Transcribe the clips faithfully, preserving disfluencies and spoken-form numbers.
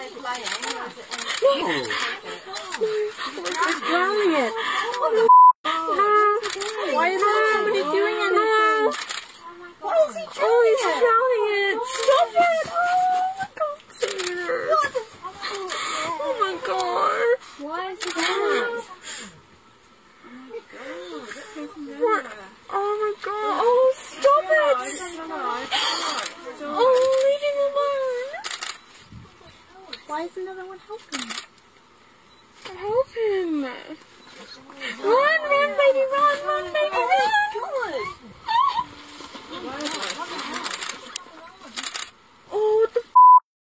they playing? Or is it in the No! No! It's drowning it! What the f***? No! Why is somebody doing anything? Why is he drowning Oh, he's it? drowning it! Stop it! Oh my god, serious! Oh my god! Why is he drowning it? What? Oh my god! Oh, stop it! Oh, leave him alone! Why is another one helping? Help him! Run, run, baby, run, run, baby, run! Oh, what the f***?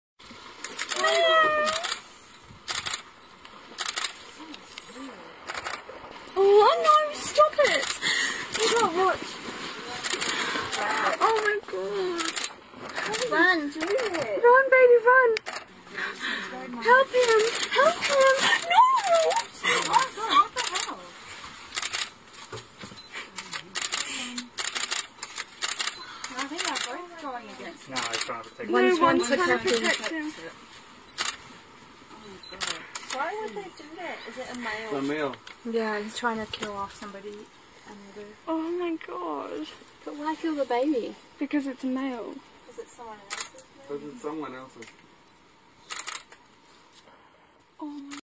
Oh, no, stop it! Oh, what? Oh my god. Run, do it. Run, baby, run! Help him! Help him! No! Oh god, what the hell? I think they're both going against No, he's trying to protect One's him. one One's trying to trying to protect protect him. Oh god. Why would they do that? Is it a male? The male. Yeah, he's trying to kill off somebody. Another. Oh my god. But why kill the baby? Because it's a male. Is it someone else's? Because it's someone else's. Oh my